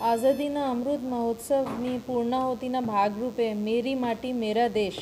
આઝાદીના અમૃત મહોત્સવની પૂર્ણાહુતિના ભાગરૂપે મેરી માટી મેરા દેશ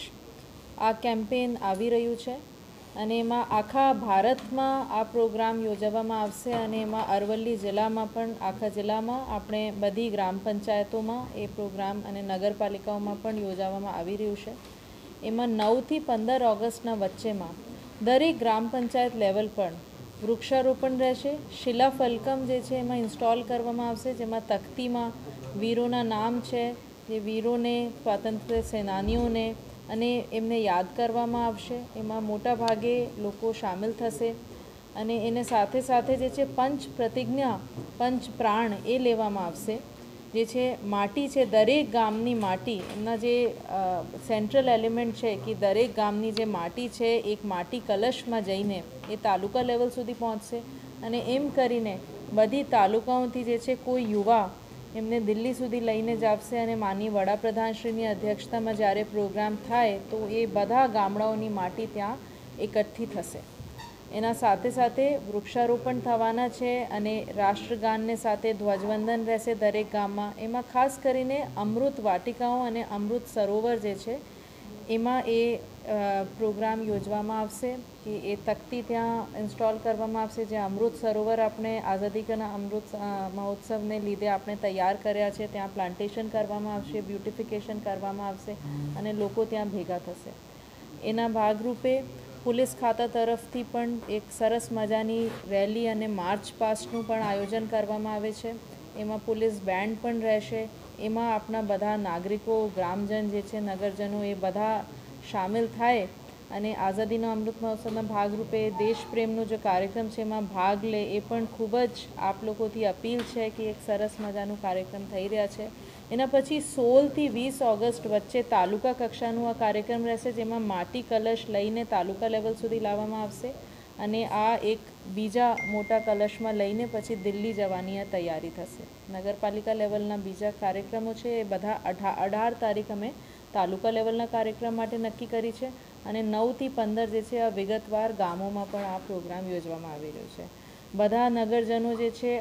આ કેમ્પેન આવી રહ્યું છે અને એમાં આખા ભારતમાં આ પ્રોગ્રામ યોજવામાં આવશે અને એમાં અરવલ્લી જિલ્લામાં પણ આખા જિલ્લામાં આપણે બધી ગ્રામ પંચાયતોમાં એ પ્રોગ્રામ અને નગરપાલિકાઓમાં પણ યોજવામાં આવી રહ્યું છે. એમાં 9થી 15 ઓગસ્ટના વચ્ચેમાં દરેક ગ્રામ પંચાયત લેવલ પર વૃક્ષારોપણ રહેશે. શિલાફલકમ જે છે એમાં ઇન્સ્ટોલ કરવામાં આવશે, જેમાં તખ્તીમાં વીરોના નામ છે, જે વીરોને, સ્વાતંત્ર્ય સેનાનીઓને અને એમને યાદ કરવામાં આવશે. એમાં મોટા ભાગે લોકો સામેલ થશે અને એને સાથે સાથે જે છે પંચ પ્રતિજ્ઞા, પંચ પ્રાણ એ લેવામાં આવશે. જે છે માટી છે, દરેક ગામની માટી, એમના જે સેન્ટ્રલ એલિમેન્ટ છે કે દરેક ગામની જે માટી છે એક માટી કલશમાં જઈને એ તાલુકા લેવલ સુધી પહોંચશે અને એમ કરીને બધી તાલુકાઓથી જે છે કોઈ યુવા એમને દિલ્હી સુધી લઈને જ આવશે અને માનનીય વડાપ્રધાનશ્રીની અધ્યક્ષતામાં જ્યારે પ્રોગ્રામ થાય તો એ બધા ગામડાઓની માટી ત્યાં એકઠી થશે. એના સાથે સાથે વૃક્ષારોપણ થવાના છે અને રાષ્ટ્રગાનને સાથે ધ્વજવંદન રહેશે દરેક ગામમાં. એમાં ખાસ કરીને અમૃત વાટિકાઓ અને અમૃત સરોવર જે છે એમાં એ પ્રોગ્રામ યોજવામાં આવશે કે એ તખ્તી ત્યાં ઇન્સ્ટોલ કરવામાં આવશે. જે અમૃત સરોવર આપણે આઝાદીના અમૃત મહોત્સવને લીધે આપણે તૈયાર કર્યા છે, ત્યાં પ્લાન્ટેશન કરવામાં આવશે, બ્યુટિફિકેશન કરવામાં આવશે અને લોકો ત્યાં ભેગા થશે. એના ભાગરૂપે પોલીસ ખાતા તરફથી પણ એક સરસ મજાની રેલી અને માર્ચ પાસ્ટનું પણ આયોજન કરવામાં આવે છે. એમાં પોલીસ બેન્ડ પણ રહેશે. એમાં આપણા બધા નાગરિકો, ગ્રામજન જે છે, નગરજનો એ બધા સામેલ થાય અને આઝાદીના અમૃત મહોત્સવના ભાગરૂપે દેશપ્રેમનો જે કાર્યક્રમ છે એમાં ભાગ લે એ પણ ખૂબ જ આપ લોકોથી અપીલ છે કે એક સરસ મજાનું કાર્યક્રમ થઈ રહ્યા છે. એના પછી 16થી 20 ઓગસ્ટ વચ્ચે તાલુકા કક્ષાનું આ કાર્યક્રમ રહેશે, જેમાં માટી કલશ લઈને તાલુકા લેવલ સુધી લાવવામાં આવશે અને આ એક બીજા મોટા કલશમાં લઈને પછી દિલ્હી જવાની આ તૈયારી થશે. નગરપાલિકા લેવલના બીજા કાર્યક્રમો છે એ બધા 18 તારીખ અમે તાલુકા લેવલના કાર્યક્રમ માટે નક્કી કરી છે અને 9થી 15 જે છે આ વિગતવાર ગામોમાં પણ આ પ્રોગ્રામ યોજવામાં આવી રહ્યો છે. બધા નગરજનો જે છે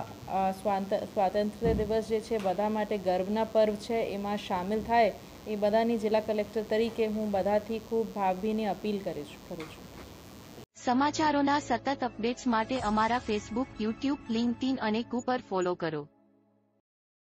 આ સ્વાતંત્ર્ય દિવસ જે છે બધા માટે ગર્વના પર્વ છે, એમાં સામેલ થાય એ બધાની જિલ્લા કલેક્ટર તરીકે હું બધાથી ખૂબ ભાવભીની અપીલ કરું છું. સમાચારોના સતત અપડેટ્સ માટે અમારા ફેસબુક, યુટ્યુબ, લિંક્ડઇન અને કુ પર ફોલો કરો.